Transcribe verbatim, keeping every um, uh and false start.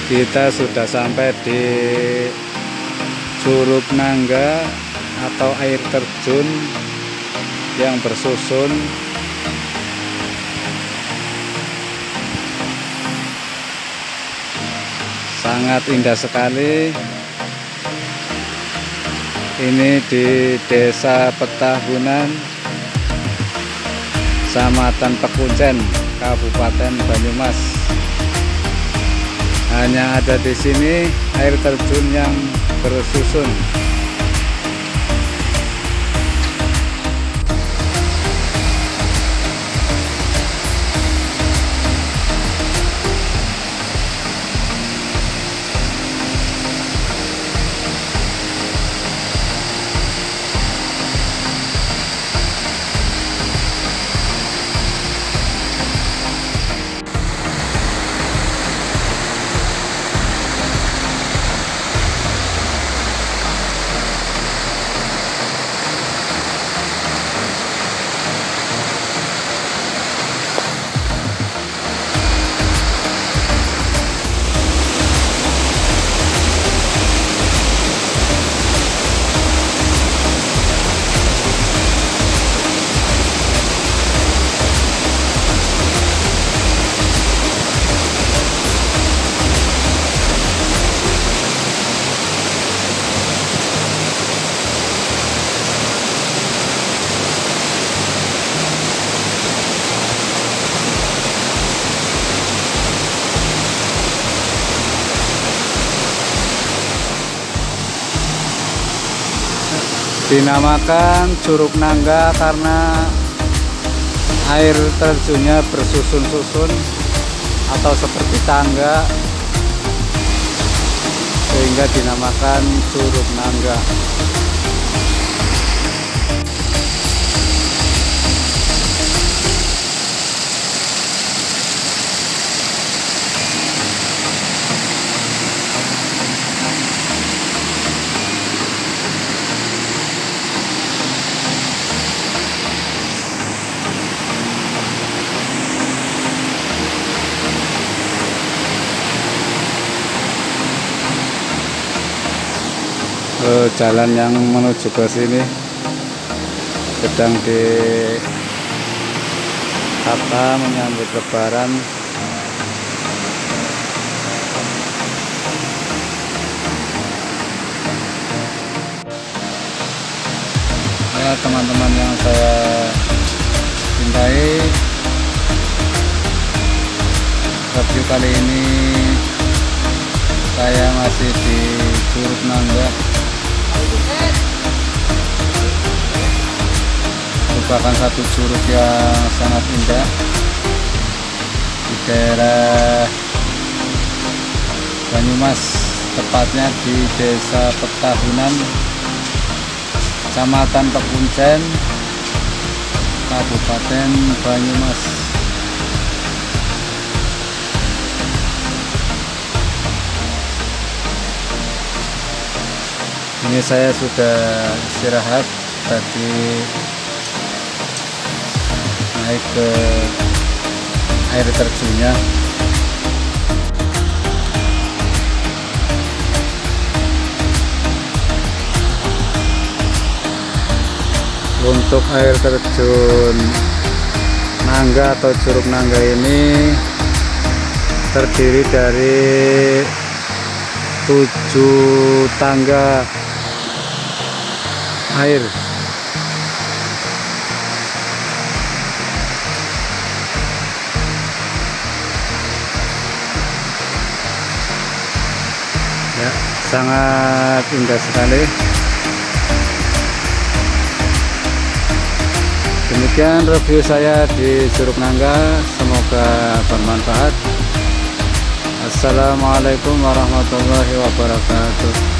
Kita sudah sampai di Curug Nangga atau air terjun yang bersusun. Sangat indah sekali. Ini di Desa Petahunan, Kecamatan Pekuncen, Kabupaten Banyumas. Hanya ada di sini air terjun yang bersusun. Dinamakan Curug Nangga karena air terjunnya bersusun-susun atau seperti tangga, sehingga dinamakan Curug Nangga. Oh, jalan yang menuju ke sini sedang ditata menyambut Lebaran. Ya, teman-teman yang saya cintai, review kali ini saya masih di Curug Nangga. Merupakan satu curug yang sangat indah di daerah Banyumas, tepatnya di Desa Petahunan, Kecamatan Pekuncen, Kabupaten Banyumas. Ini saya sudah istirahat tadi, naik ke air terjunnya. Untuk air terjun Nangga atau Curug Nangga ini terdiri dari tujuh tangga air. Ya, sangat indah sekali. Demikian review saya di Curug Nangga, semoga bermanfaat. Assalamualaikum warahmatullahi wabarakatuh.